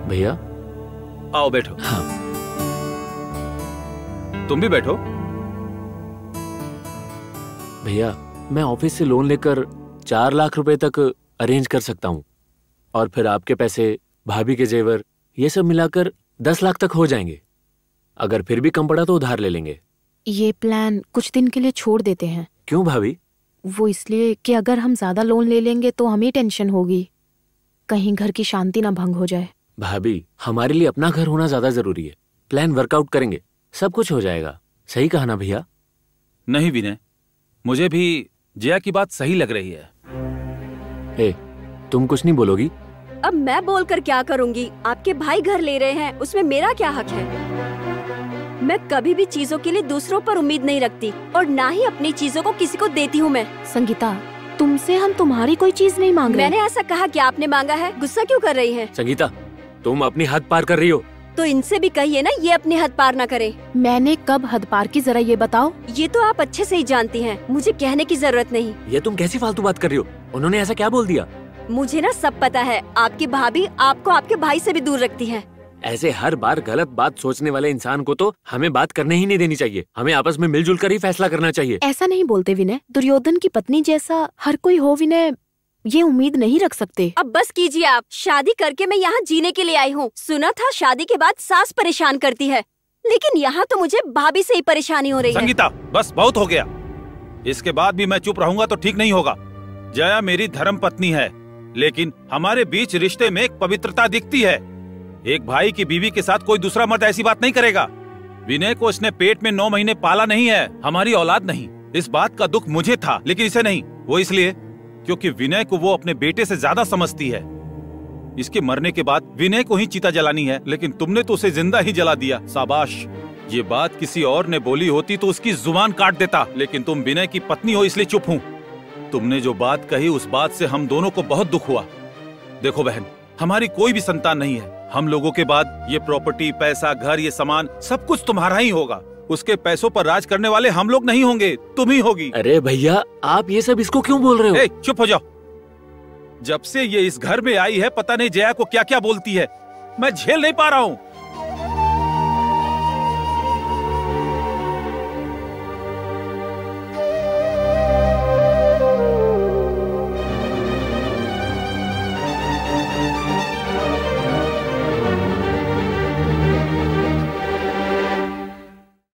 भैया आओ बैठो। हाँ। तुम भी बैठो। भैया मैं ऑफिस से लोन लेकर 4 लाख रुपए तक अरेंज कर सकता हूँ और फिर आपके पैसे, भाभी के जेवर, ये सब मिलाकर 10 लाख तक हो जाएंगे। अगर फिर भी कम पड़ा तो उधार ले लेंगे। ये प्लान कुछ दिन के लिए छोड़ देते हैं। क्यों भाभी? वो इसलिए कि अगर हम ज्यादा लोन ले लेंगे तो हमें टेंशन होगी, कहीं घर की शांति ना भंग हो जाए। भाभी हमारे लिए अपना घर होना ज्यादा जरूरी है। प्लान वर्कआउट करेंगे, सब कुछ हो जाएगा। सही कहा ना भैया? नहीं विनय, मुझे भी जया की बात सही लग रही है। ए, तुम कुछ नहीं बोलोगी? अब मैं बोलकर क्या करूंगी? आपके भाई घर ले रहे हैं, उसमें मेरा क्या हक है? मैं कभी भी चीजों के लिए दूसरों पर उम्मीद नहीं रखती और ना ही अपनी चीजों को किसी को देती हूँ मैं। संगीता, तुमसे हम तुम्हारी कोई चीज नहीं मांग रहे। मैंने ऐसा कहा कि आपने मांगा है? गुस्सा क्यों कर रही हैं? संगीता, तुम अपनी हद पार कर रही हो। तो इनसे भी कहिए ना ये अपनी हद पार ना करे। मैंने कब हद पार की, जरा ये बताओ। ये तो आप अच्छे से ही जानती हैं, मुझे कहने की जरूरत नहीं। ये तुम कैसी फालतू बात कर रही हो? उन्होंने ऐसा क्या बोल दिया? मुझे ना सब पता है। आपकी भाभी आपको आपके भाई से भी दूर रखती है। ऐसे हर बार गलत बात सोचने वाले इंसान को तो हमें बात करने ही नहीं देनी चाहिए। हमें आपस में मिलजुल कर ही फैसला करना चाहिए। ऐसा नहीं बोलते विनय, दुर्योधन की पत्नी जैसा हर कोई हो विनय, ये उम्मीद नहीं रख सकते। अब बस कीजिए आप। शादी करके मैं यहाँ जीने के लिए आई हूँ। सुना था शादी के बाद सास परेशान करती है, लेकिन यहाँ तो मुझे भाभी से ही परेशानी हो रही है। संगीता, बस बहुत हो गया। इसके बाद भी मैं चुप रहूंगा तो ठीक नहीं होगा। जया मेरी धर्म पत्नी है, लेकिन हमारे बीच रिश्ते में एक पवित्रता दिखती है। एक भाई की बीवी के साथ कोई दूसरा मर्द ऐसी बात नहीं करेगा। विनय को इसने पेट में 9 महीने पाला नहीं है, हमारी औलाद नहीं। इस बात का दुख मुझे था, लेकिन इसे नहीं। वो इसलिए क्योंकि विनय को वो अपने बेटे से ज्यादा समझती है। इसके मरने के बाद विनय को ही चिता जलानी है, लेकिन तुमने तो उसे जिंदा ही जला दिया। शाबाश। ये बात किसी और ने बोली होती तो उसकी जुबान काट देता, लेकिन तुम विनय की पत्नी हो इसलिए चुप हूँ। तुमने जो बात कही उस बात से हम दोनों को बहुत दुख हुआ। देखो बहन, हमारी कोई भी संतान नहीं है। हम लोगों के बाद ये प्रॉपर्टी, पैसा, घर, ये सामान सब कुछ तुम्हारा ही होगा। उसके पैसों पर राज करने वाले हम लोग नहीं होंगे, तुम ही होगी। अरे भैया, आप ये सब इसको क्यों बोल रहे हो? चुप हो जाओ। जब से ये इस घर में आई है, पता नहीं जया को क्या क्या बोलती है। मैं झेल नहीं पा रहा हूँ।